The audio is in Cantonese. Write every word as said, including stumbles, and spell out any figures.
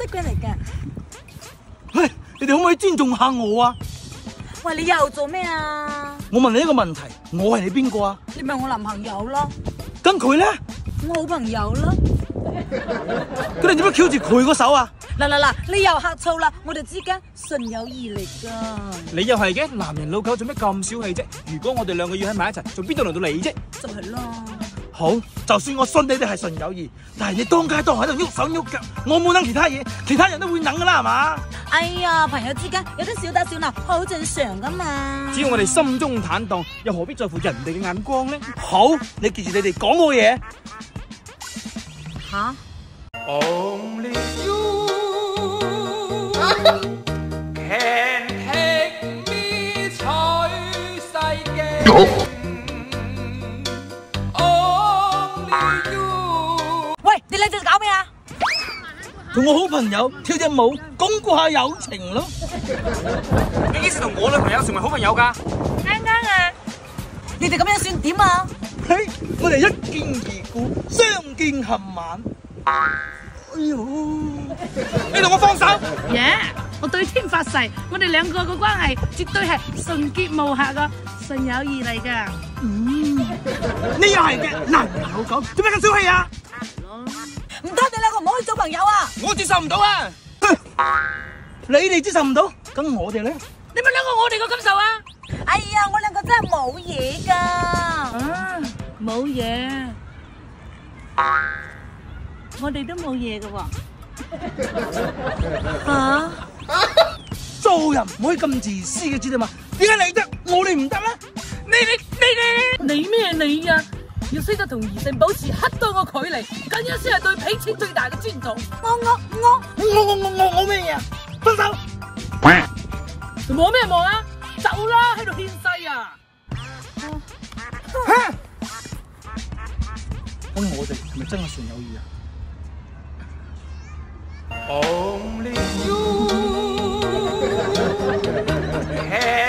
識鬼嚟嘅。 喂，你哋可唔可以尊重下我啊？ 喂，你又做咩啊？ 我問你一個問題，我係你邊個啊？ 你咪我男朋友咯。 咁佢咧？ 我好朋友咯。 咁你點解翹住佢個手啊？ 嗱嗱嗱，你又呷醋啦！我哋之間純友誼嚟㗎。 你又係嘅，男人老狗做咩咁小氣啫？如果我哋兩個要喺埋一齊，仲邊度輪到你啫？ 就係咯。 好，就算我信你哋係純友誼，但係你當街當喺度喐手喐腳，我冇諗其他嘢，其他人都會諗噶啦，係嘛？ 哎呀，朋友之間有啲小打小鬧，好正常噶嘛。 只要我哋心中坦蕩，又何必在乎人哋嘅眼光呢？ 好，你記住你哋講我嘢。 吓 ？Only you can take me 取世境。 喂，你兩隻搞咩啊？ 同我好朋友跳隻舞，鞏固下友情咯。 你幾時同我女朋友成為好朋友㗎？ 啱啱啊！你哋咁樣算點啊？ 嘿，我哋一見如故，相見恨晚。哎呦！你同我放手！ 耶！我對天發誓，我哋兩個嘅關係絕對係純潔無瑕嘅純友誼嚟㗎。 嗯，你又係嘅，男人老狗，做咩咁小氣啊？ 唔得，你兩個唔可以做朋友啊！ 我接受唔到啊！ 你哋接受唔到，咁我哋咧？ 你咪兩個我哋嘅感受啊！ 哎呀，我兩個真係冇嘢㗎。 啊，冇嘢，我哋都冇嘢㗎喎。 嚇！ 做人唔可以咁自私嘅，知道嘛？點解你得，我哋唔得咧？ 你你你你你咩你啊？要識得同異性保持恰當嘅距離，咁樣先係對彼此最大嘅尊重。 我我我我我我我我咩嘢啊？分手！ 摸咩摸啊？走啦，喺度獻世啊！ 嚇！咁我哋係咪真係純友誼啊 ？Only you can